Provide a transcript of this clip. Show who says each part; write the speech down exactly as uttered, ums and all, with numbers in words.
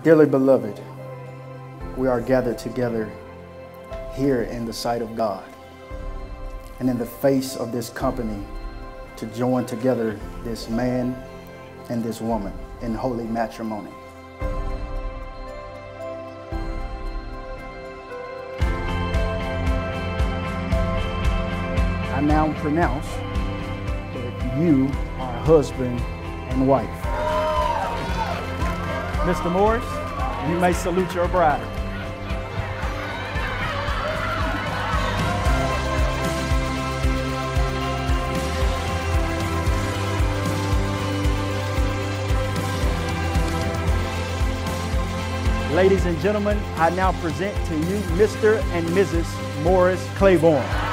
Speaker 1: Dearly beloved, we are gathered together here in the sight of God and in the face of this company to join together this man and this woman in holy matrimony. I now pronounce that you are husband and wife. Mister Morris, you may salute your bride. Ladies and gentlemen, I now present to you Mister and Missus Morris Claiborne.